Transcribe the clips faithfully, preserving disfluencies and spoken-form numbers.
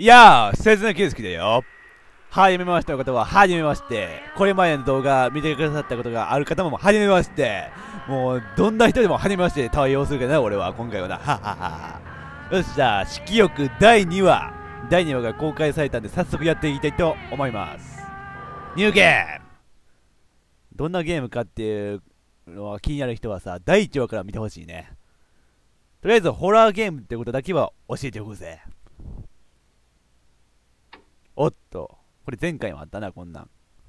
いやー、せつな圭介だよ。はじめましての方は、はじめまして。これまでの動画見てくださったことがある方も、はじめまして。もう、どんな人でもはじめまして対応するけどな、俺は、今回はな。はははは。よし、じゃあ、色欲だいにわ。だいにわが公開されたんで、早速やっていきたいと思います。ニューゲーム。どんなゲームかっていうのは気になる人はさ、だいいちわから見てほしいね。とりあえず、ホラーゲームってことだけは教えておくぜ。おっと、これ前回もあったな、こんなん。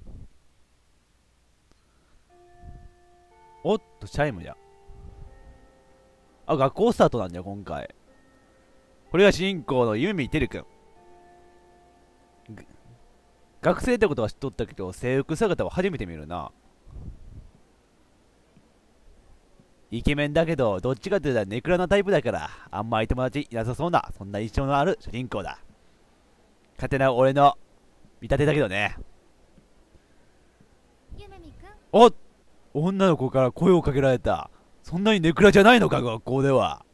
おっと、チャイムじゃ。あ、学校スタートなんじゃ、今回。これが主人公の夢見てるくん。学生ってことは知っとったけど、制服姿は初めて見るな。イケメンだけど、どっちかって言ったらネクラなタイプだから、あんまり友達いなさそうな、そんな印象のある主人公だ。勝手な俺の見立てだけどね。おっ、女の子から声をかけられた。そんなにネクラじゃないのか、学校では。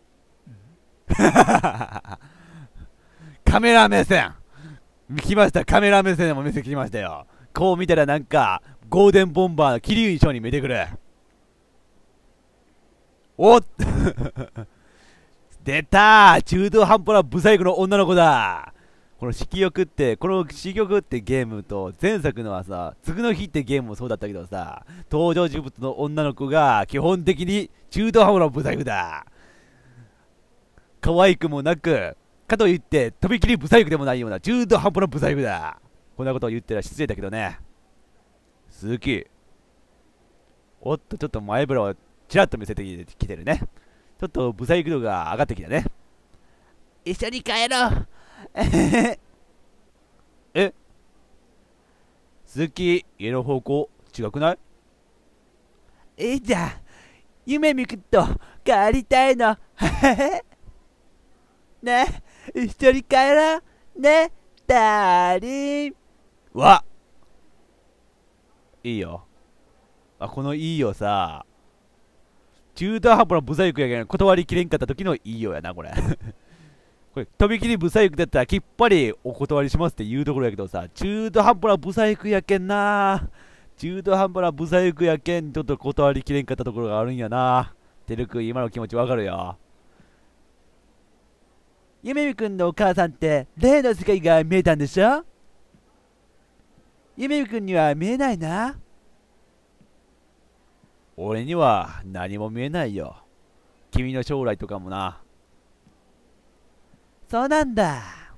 カメラ目線来ました。カメラ目線でも見せてきましたよ。こう見たらなんかゴールデンボンバーの桐生翔に見えてくる。おっ出たー、中途半端なブサイクの女の子だ。この色欲って、この色欲ってゲームと前作のはさ、次の日ってゲームもそうだったけどさ、登場人物の女の子が基本的に中途半端なブサイクだ。可愛くもなく、かといってとびきりブサイクでもないような中途半端なブサイクだ。こんなことを言ったら失礼だけどね。鈴木。おっと、ちょっと前ブラをちらっと見せてきてるね。ちょっとブサイク度が上がってきたね。一緒に帰ろう。え、鈴木、家の方向違くない？えじゃあ、夢見くと帰りたいの。ね、一緒に帰ろう。ね、ダーリン。わ、いいよ。あ、このいいよさ、中途半端なブサイクやけん断りきれんかった時のいいよやな、これ。これ、とびきりブサイクだったらきっぱりお断りしますって言うところやけどさ、中途半端なブサイクやけんな。中途半端なブサイクやけん、ちょっと断りきれんかったところがあるんやな。てるくん、今の気持ちわかるよ。ゆめみくんのお母さんって、例の世界が見えたんでしょ？ゆめみくんには見えないな。俺には何も見えないよ。君の将来とかもな。そうなんだ。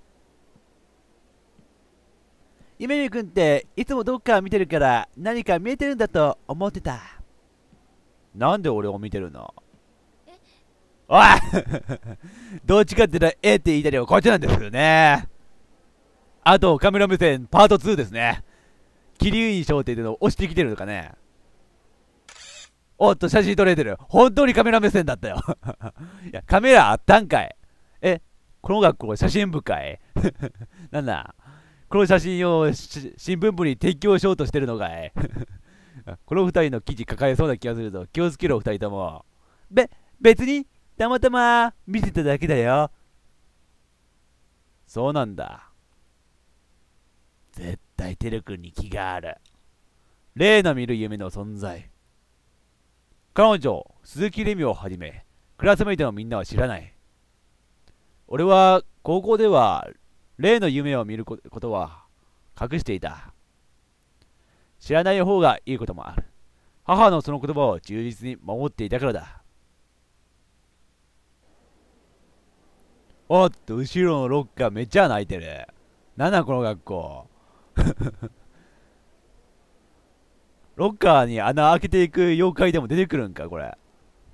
ゆめみくんっていつもどっか見てるから何か見えてるんだと思ってた。なんで俺を見てるの？おいどっちかって言ったらえって言いたりはこっちなんですけどね。あとカメラ目線パートツーですね。桐生翔っていうのを押してきてるのかね。おっと写真撮れてる。本当にカメラ目線だったよ。いやカメラあったんかい。え、この学校写真部かい。なんだこの写真を新聞部に提供しようとしてるのかい。この二人の記事抱えそうな気がするぞ。気をつけろ二人とも。べ、別にたまたま見せただけだよ。そうなんだ。絶対テル君に気がある。例の見る夢の存在。彼女、鈴木レミをはじめ、クラスメイトのみんなは知らない。俺は高校では例の夢を見ることは隠していた。知らない方がいいこともある。母のその言葉を忠実に守っていたからだ。おっと、後ろのロッカーめっちゃ泣いてる。なんだこの学校。ロッカーに穴開けていく妖怪でも出てくるんか、これ。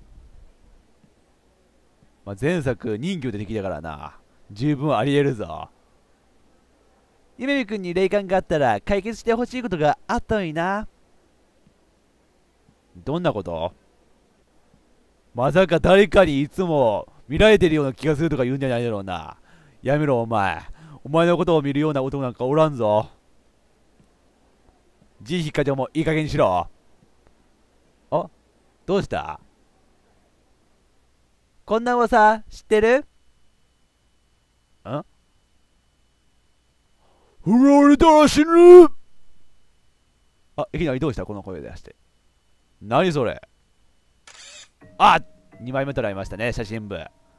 まあ、前作人魚出てきたからな。十分あり得るぞ。ゆめみくんに霊感があったら解決してほしいことがあったのにな。どんなこと？まさか誰かにいつも見られてるような気がするとか言うんじゃないだろうな。やめろお前。お前のことを見るような男なんかおらんぞ。慈悲課長もいい加減にしろ。あ、どうした？こんな噂知ってる？ん？ 振られたら死ぬ。あ、いきなりどうしたこの声出して。何それ。あ、にまいめとられましたね、写真部。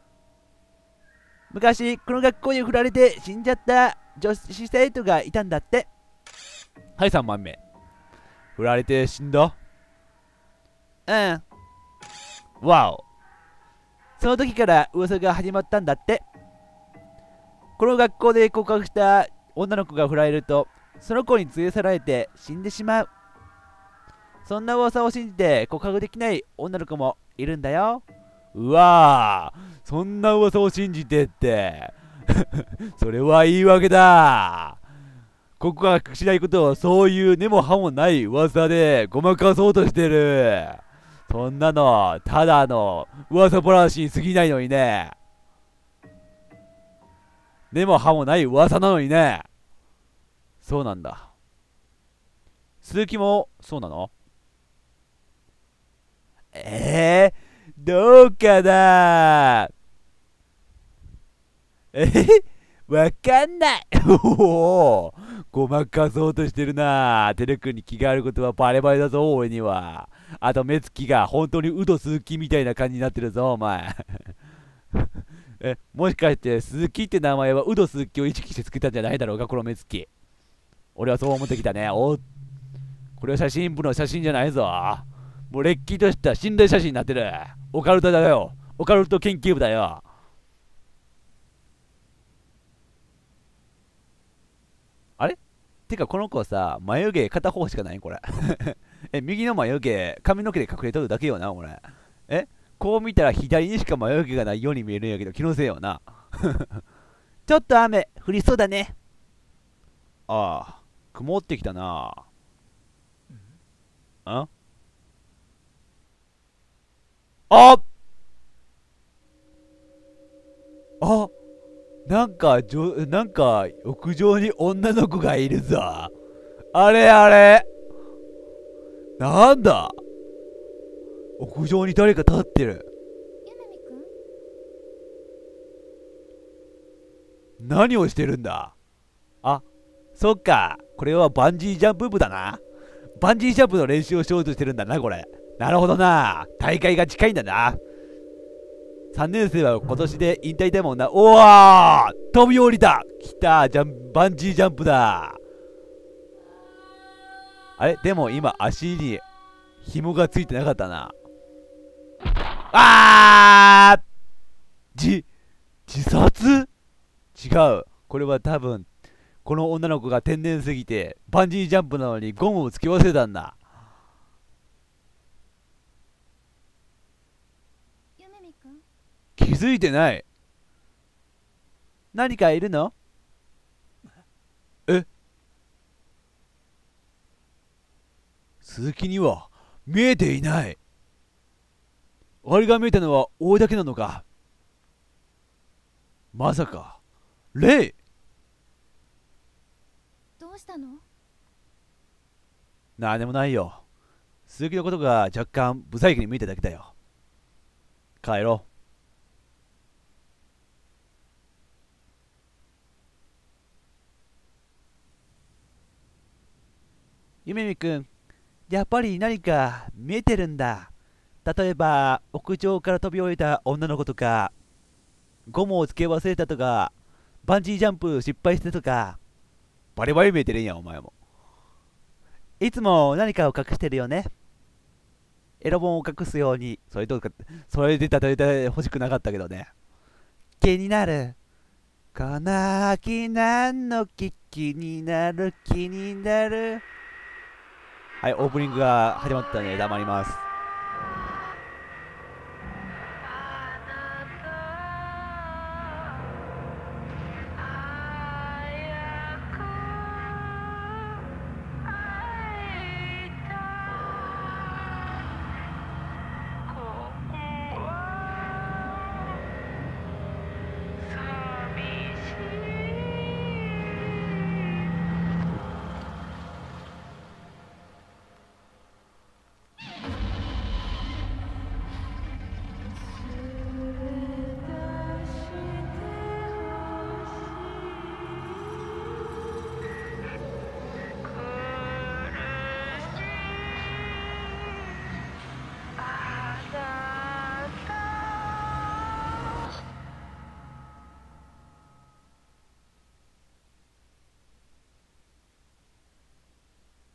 昔、この学校に振られて死んじゃった女子生徒がいたんだって。はい、さんまいめ。振られて死んだ。うん。わお。その時から噂が始まったんだって。この学校で告白した女の子が振られると、その子に連れ去られて死んでしまう。そんな噂を信じて告白できない女の子もいるんだよ。うわぁ、そんな噂を信じてってそれは言い訳だ。告白しないことをそういう根も葉もない噂でごまかそうとしてる。そんなのただの噂話に過ぎないのにね。根も葉もない噂なのにね。そうなんだ。鈴木もそうなの？えー、どうかな。えわかんないおお、ごまかそうとしてるな。テレ君に気があることはバレバレだぞ、俺には。あと目つきが本当にウド鈴木みたいな感じになってるぞ、お前え、もしかして鈴木って名前はウド鈴木を意識してつけたんじゃないだろうか、この目つき。俺はそう思ってきたね。お、これは写真部の写真じゃないぞ。もうれっきとした心霊写真になってる。オカルトだよ。オカルト研究部だよ。あれてかこの子さ、眉毛片方しかないこれえ、右の眉毛、髪の毛で隠れとるだけよな、これ。え、こう見たら左にしか眉毛がないように見えるんやけど、気のせいよなちょっと雨、降りそうだね。ああ、曇ってきたな。んああ、なんか、じょ、なんか、屋上に女の子がいるぞ。あれあれ。なんだ。屋上に誰か立ってる。 ゆめみくん何をしてるんだ。あ、そっか。これはバンジージャンプ部だな。バンジージャンプの練習をしようとしてるんだな、これ。なるほどな。大会が近いんだな。さんねん生は今年で引退だもんな。おわー、飛び降りた。来た、ジャンバンジージャンプだ。あれでも今足に紐がついてなかったな。あー、じ、自殺？違う。これは多分この女の子が天然すぎてバンジージャンプなのにゴムをつけ忘れたんだ。 ゆめみくん気づいてない。何かいるの？え、鈴木には見えていない。あれが見えたのは俺だけなのか。まさかレイ？ どうしたの？ なんでもないよ。鈴木のことが若干不細工に見えただけだよ。帰ろう。ゆめみくん、やっぱり何か見えてるんだ。例えば屋上から飛び降りた女の子とか、ゴムをつけ忘れたとか、バンジージャンプ失敗したとか。バリバリ見えてるんや、お前も。いつも何かを隠してるよね。エロ本を隠すように。それとか、それで例えて欲しくなかったけどね。気になる。この秋何の木気になる気になる。はい、オープニングが始まったね。黙ります。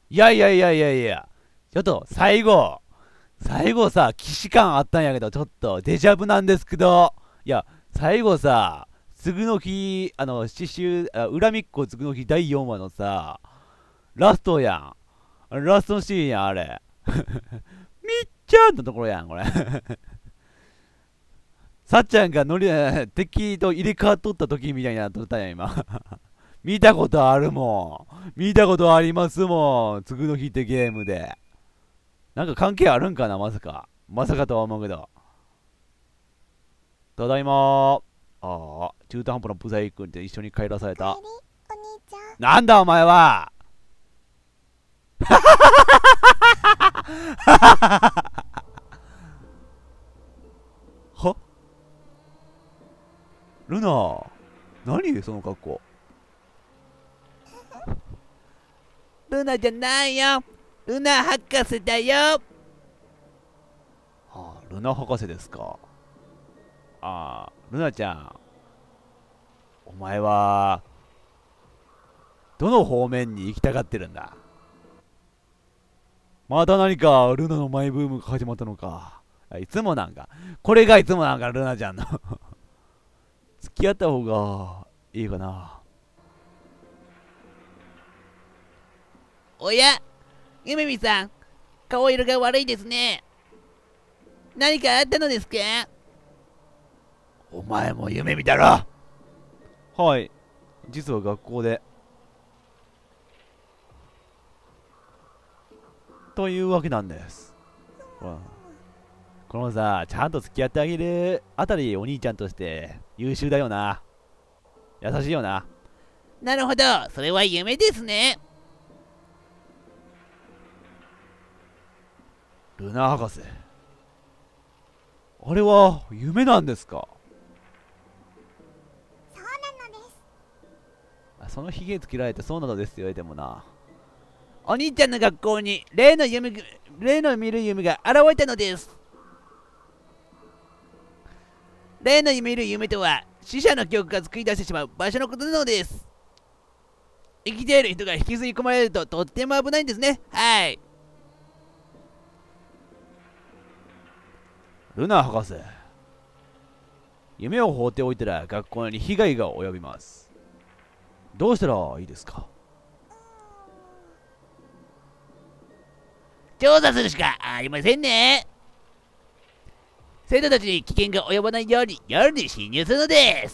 いやいやいやいやいや、ちょっと最後、最後さ、既視感あったんやけど、ちょっとデジャブなんですけど、いや、最後さ、つぐの日、あの、刺繍、あ恨みっこつぐの日だいよんわのさ、ラストやん。あれラストのシーンやん、あれ。みっちゃんのところやん、これ。さっちゃんが乗り、敵と入れ替わっとった時みたいになっとったんや、今。見たことあるもん。見たことありますもん。つぐの日ってゲームで。なんか関係あるんかな、まさか。まさかとは思うけど。ただいまー。ああ、中途半端なブザイ君って一緒に帰らされた。 お兄ちゃん。 なんだお前は。はルナ、何その格好。 ルナじゃないよ。ルナ博士だよ。 はあ、ルナ博士ですか。ああ、ルナちゃん。お前は、どの方面に行きたがってるんだ。また何かルナのマイブームが始まったのか。いつもなんか。これがいつもなんかルナちゃんの。付き合った方がいいかな。 おや、ゆめみさん、顔色が悪いですね。何かあったのですか？ お前も夢見たろ。はい。実は学校で。というわけなんです。うん、このさ、ちゃんと付き合ってあげるあたりお兄ちゃんとして優秀だよな。優しいよな。 なるほど、それは夢ですね。 ルナ博士。あれは夢なんですか？ そうなのです。 あ、そのひげつけられてそうなのですって言われてもな。 お兄ちゃんの学校に例の夢、例の見る夢が現れたのです。例の見る夢とは、死者の記憶が作り出してしまう場所のことなのです。生きている人が引きずり込まれるととっても危ないんですね。はい。 ルナ博士。夢を放っておいたら学校に被害が及びます。どうしたらいいですか？ 調査するしかありませんね。生徒たちに危険が及ばないように夜に侵入するのです。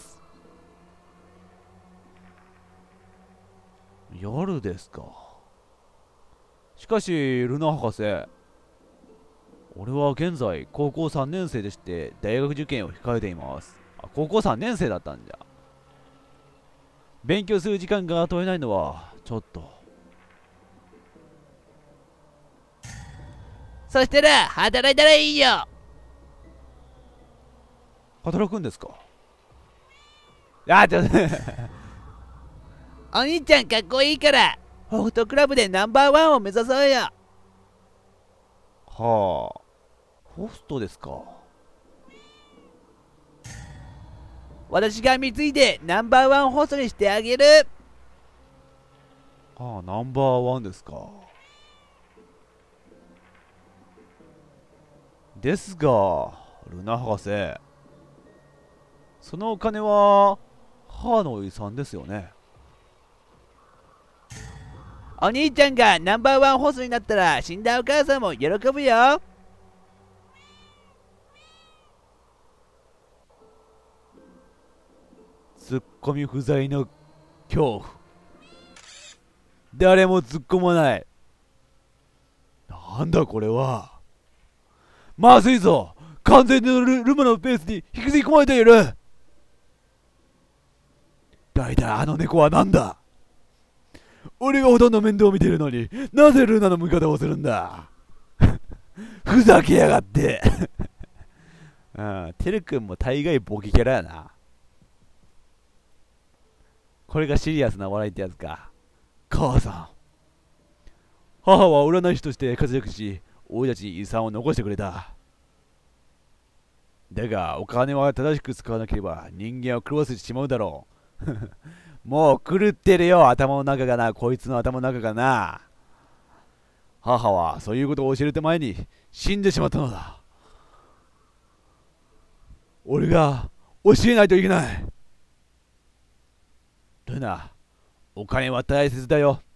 夜ですか。しかしルナ博士、俺は現在高校さんねん生でして大学受験を控えています。あ、高校さんねん生だったんじゃ。勉強する時間が取れないのはちょっと。 そしたら働いたらいいよ。 働くんですか？あ、ちょっとお兄ちゃんかっこいいからホストクラブでナンバーワンを目指そうよ。 はあ、ホストですか。 私が貢いでナンバーワンホストにしてあげる。 ああ、ナンバーワンですか。ですがルナ博士、そのお金は母の遺産ですよね。 お兄ちゃんがナンバーワンホストになったら死んだお母さんも喜ぶよ。 ツッコミ不在の恐怖。誰も突っ込まない。なんだこれは。まずいぞ。完全にルルマのペースに引きずり込まれている。だいたいあの猫はなんだ。俺がほとんど面倒を見てるのになぜルナの味方をするんだ。ふざけやがって。うん、てるくんも大概ボケキャラやな。これがシリアスな笑いってやつか。母さん。母は占い師として活躍し、俺たちに遺産を残してくれた。だが、お金は正しく使わなければ人間を狂わせてしまうだろう。もう狂ってるよ、頭の中がな、こいつの頭の中がな。 母はそういうことを教える手前に死んでしまったのだ。俺が教えないといけない。ルナ、お金は大切だよって。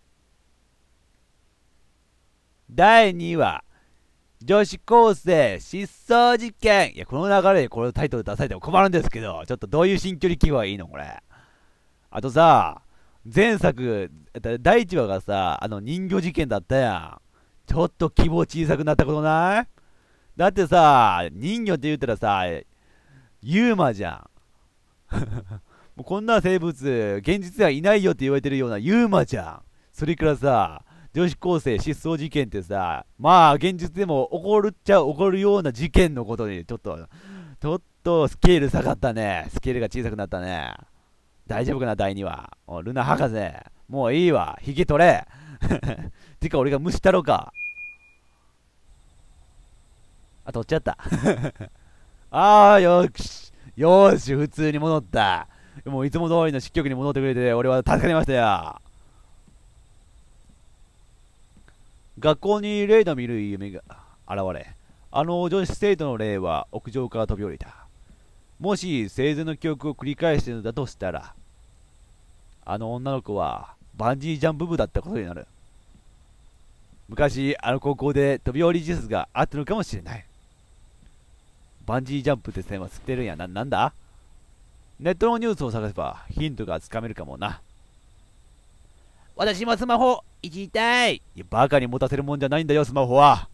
だいにわ、女子高生失踪事件。いや、この流れでこのタイトル出されても困るんですけど、ちょっとどういう新距離記号がいいのこれ。あとさ、前作、だいいちわがさ、あの人魚事件だったやん。ちょっと規模小さくなったことない？だってさ、人魚って言ったらさ、ユーマじゃん。もうこんな生物、現実ではいないよって言われてるようなユーマじゃん。それからさ、女子高生失踪事件ってさ、まあ現実でも起こるっちゃ起こるような事件のことにちょっと、ちょっとスケール下がったね。スケールが小さくなったね。大丈夫かな、だいにわ。おルナ博士、もういいわ。ひげ取れ。てか俺が虫太郎か。あ、取っちゃった。あー、よし。よーし、普通に戻った。もういつも通りの漆曲に戻ってくれて、俺は助かりましたよ。学校に霊の見る夢が現れ、あの女子生徒の霊は屋上から飛び降りた。もし生前の記憶を繰り返しているのだとしたら、あの女の子はバンジージャンプ部だったことになる。昔あの高校で飛び降り自殺があったのかもしれない。バンジージャンプって線は知ってるんやな。なんだ？ネットのニュースを探せばヒントがつかめるかもな。 私もスマホいじりたい。 いや、バカに持たせるもんじゃないんだよ、スマホは。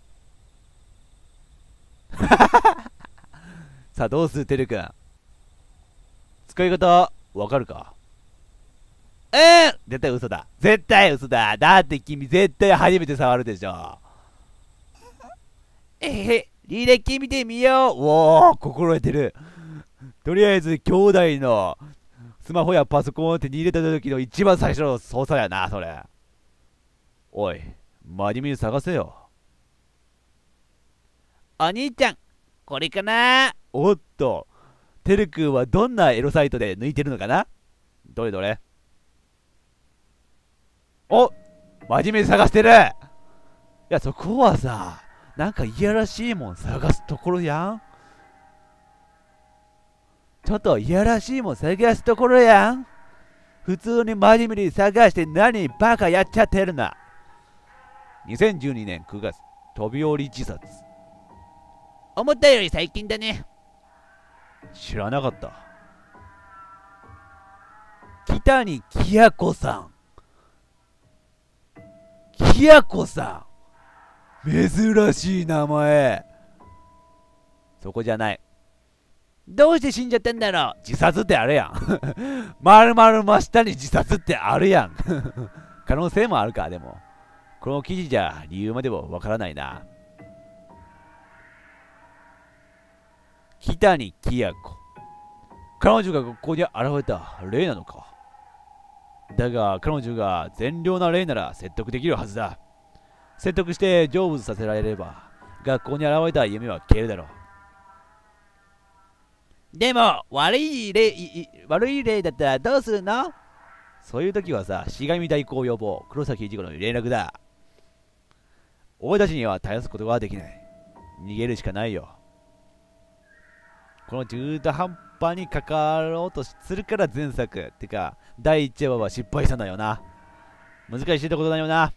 さあ、どうする、てるくん。使い方、わかるか？ うん、 絶対嘘だ。絶対嘘だ。だって君、絶対初めて触るでしょ。 えへ、履歴見てみよう。 おお、心得てる。とりあえず、兄弟のスマホやパソコンを手に入れた時の一番最初の操作やな、それ。おい、真面目に探せよ。 お兄ちゃん、これかな？ おっと、てるくんはどんなエロサイトで抜いてるのかな？どれどれ？お、真面目に探してる。いや、そこはさ、なんかいやらしいもん探すところやん。ちょっといやらしいもん探すところやん。普通に真面目に探して何バカやっちゃってるな。にせんじゅうにねんくがつ、飛び降り自殺。 思ったより最近だね。 知らなかった。北にきやこさん。きやこさん。珍しい名前。そこじゃない。 どうして死んじゃったんだろう。 自殺ってあるやん。まるまる真下に自殺ってあるやん。可能性もあるか、でも。この記事じゃ理由までもわからないな。北にきやこ。彼女が学校に現れた霊なのか。だが彼女が善良な霊なら説得できるはずだ。説得して成仏させられれば学校に現れた夢は消えるだろう。 でも悪い霊悪い霊だったらどうするの？ そういう時はさ、しがみ代行予防黒崎一子の連絡だ。俺たちには絶やすことができない。逃げるしかないよ。この中途半端に関わろうとするから前作ってかだいいちわは失敗したんだよな。難しいってことだよな。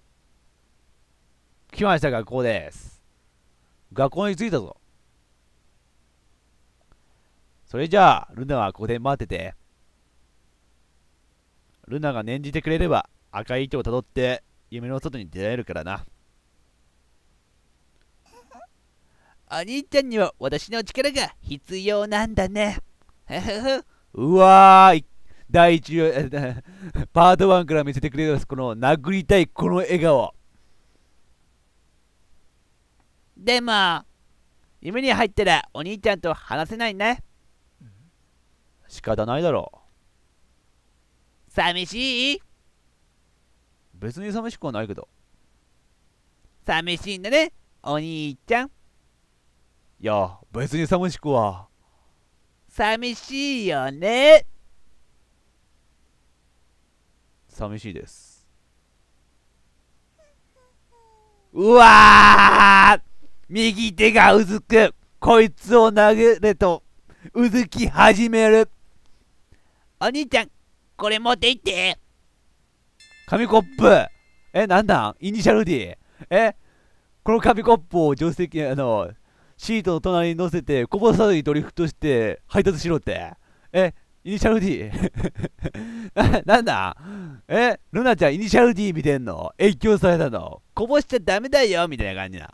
来ました、学校です。学校に着いたぞ。それじゃあルナはここで待ってて。ルナが念じてくれれば赤い糸をたどって夢の外に出られるからな。 お兄ちゃんには私の力が必要なんだね。 うわーい、だいいちわパートワンから見せてくれるこの殴りたいこの笑顔。 でも夢に入ったらお兄ちゃんと話せないね。 仕方ないだろう。寂しい？ 別に寂しくはないけど。 寂しいんだね、お兄ちゃん。 いや、別に寂しくは。 寂しいよね。 寂しいです。 うわー、右手がうずく。こいつを投げるとうずき始める。 お兄ちゃん、これ持って行って。 紙コップ。え、なんだんイニシャル D。え、この紙コップを助手席、あの、シートの隣に乗せて、こぼさずにドリフトして配達しろって。え、イニシャル D。な、なんだえ、ルナちゃんイニシャル D 見てんの？影響されたの？こぼしちゃダメだよみたいな感じな。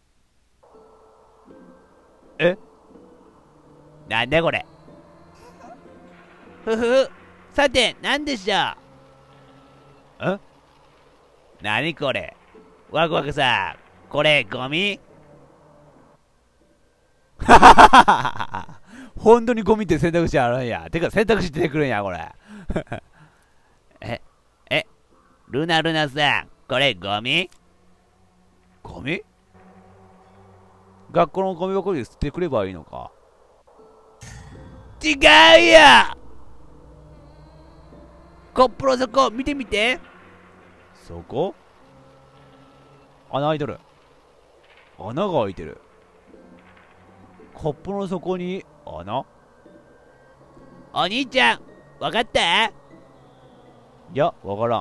え、 なんだこれ。ふふ。さて、なんでしょう。 ん？ なにこれ。ワクワクさん、これゴミ？ 本当にゴミって選択肢あるんや。てか選択肢出てくるんやこれ。 え、え、ルナルナさん、これゴミ？ ゴミ？学校のゴミ箱に捨ててくればいいのか。 違うよ。コップの底見てみて。 そこ？穴開いてる。穴が開いてる。コップの底に穴？ お兄ちゃん、わかった？ いや、わからん。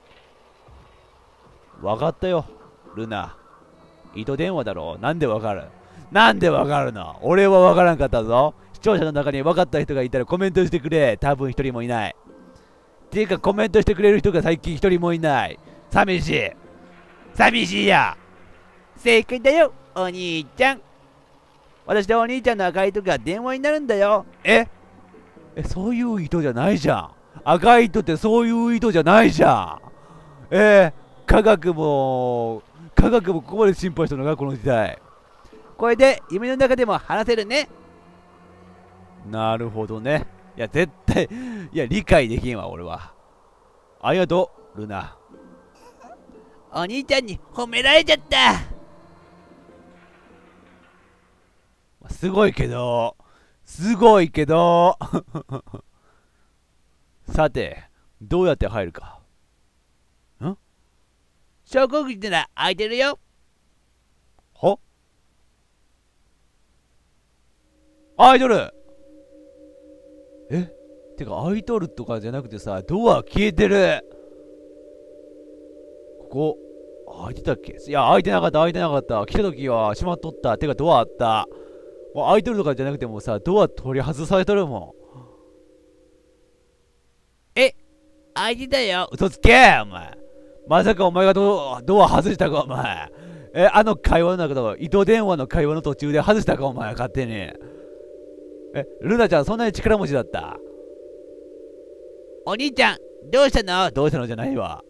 わかったよ、ルナ。糸電話だろ。なんでわかる？なんでわかるの？俺はわからんかったぞ。視聴者の中に分かった人がいたらコメントしてくれ。多分一人もいない。ていうかコメントしてくれる人が最近一人もいない。寂しい。寂しいや。 正解だよ、お兄ちゃん。私とお兄ちゃんの赤い糸が電話になるんだよ。 ええ、そういう糸じゃないじゃん。赤い糸ってそういう糸じゃないじゃん。えー、科学も、科学もここまで心配したのがこの時代。 これで夢の中でも話せるね。 なるほどね。いや、絶対、いや、理解できんわ、俺は。ありがとう、ルナ。 お兄ちゃんに褒められちゃった。 すごいけど、すごいけど。さて、どうやって入るか。ん？ 昇降口なら開いてるよ。 は？開いとる。え？てか開いとるとかじゃなくてさ、ドア消えてる。ここ開いてたっけ？いや、開いてなかった、開いてなかった。来た時は閉まっとった。てかドアあった。もう開いとるとかじゃなくてもさ、ドア取り外されとるもん。え、開いてたよ。 嘘つけお前。まさかお前がドドア外したかお前。え、あの会話の中の糸電話の会話の途中で外したかお前勝手に。え、ルナちゃんそんなに力持ちだった？ お兄ちゃん、どうしたの？ どうしたのじゃないわ。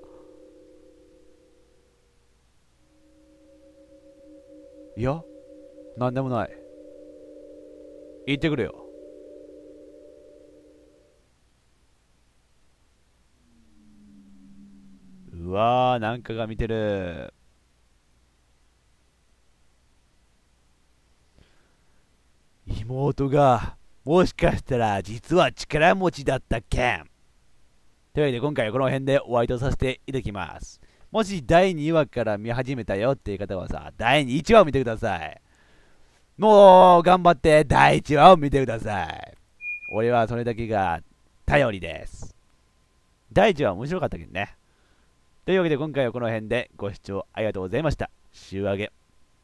いや、なんでもない。言ってくれよ。うわー、なんかが見てる。妹が、もしかしたら実は力持ちだったけん。というわけで今回はこの辺で終わりとさせていただきます。もしだいにわから見始めたよっていう方はさ、だいいちわを見てください。もう頑張ってだいいちわを見てください。俺はそれだけが頼りです。だいいちわは面白かったけどね。というわけで今回はこの辺でご視聴ありがとうございました。週上げ。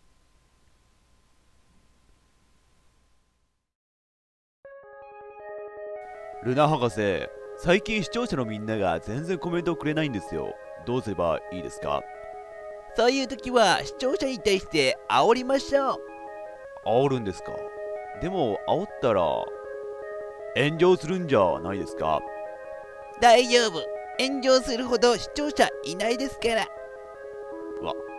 ルナ博士、最近視聴者のみんなが全然コメントをくれないんですよ。どうすればいいですか？ そういう時は視聴者に対して煽りましょう。 煽るんですか？でも煽ったら炎上するんじゃないですか？ 大丈夫。炎上するほど視聴者いないですから。 うわ。